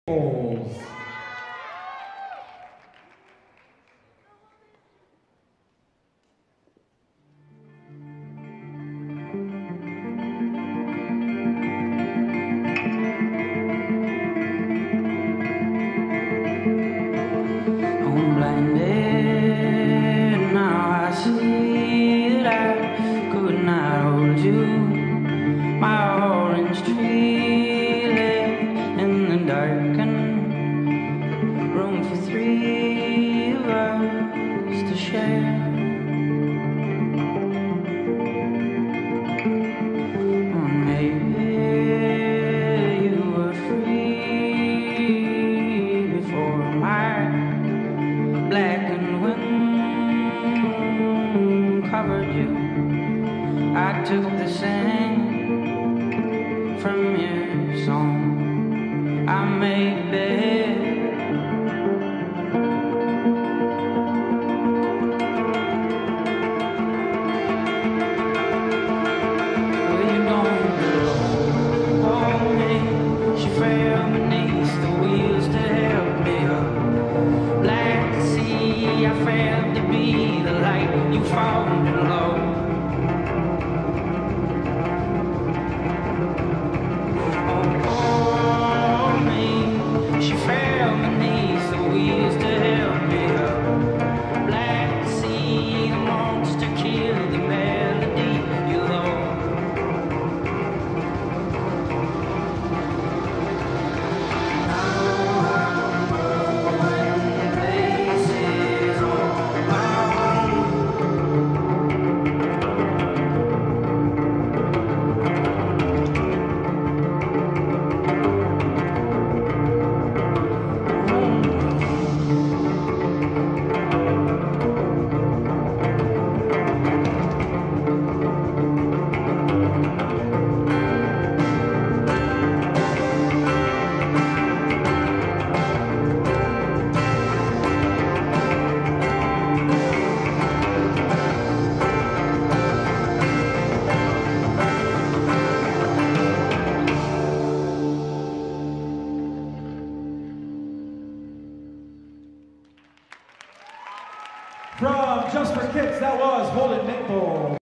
Maples. I'm blinded, now I see that I could not hold you. My orange tree lit in the darkened room for three of us to share. Or maybe you were free before my blackened wind covered you. I took the sand from your song. I made a bed. Well, you don't belong me. She fell beneath the wheels to help me up. Black sea, I failed to be the light you found below. Oh, me, she fell beneath the wheels to help me up. Black sea, the monster killed the melody you love. From Just for Kids, that was Holden Maples.